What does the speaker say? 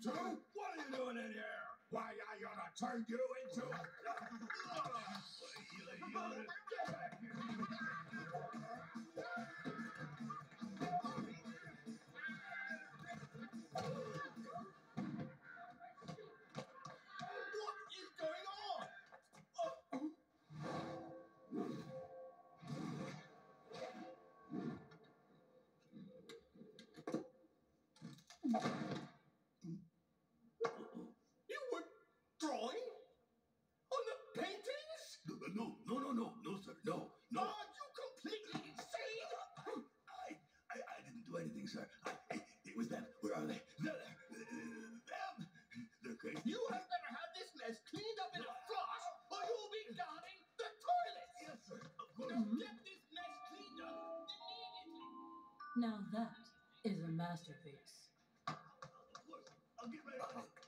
two? What are you doing in here? Why, I ought to turn you into a... Get back here. What is going on? You were drawing? On the paintings? No, sir. No. Are you completely insane? I didn't do anything, sir. It was them. Where are they? Them. They're crazy. You had better have this mess cleaned up in a flush, or you'll be guarding the toilet. Yes, sir. Of course. Now get this mess cleaned up immediately. Now that is a masterpiece. Of course. I'll get right on it.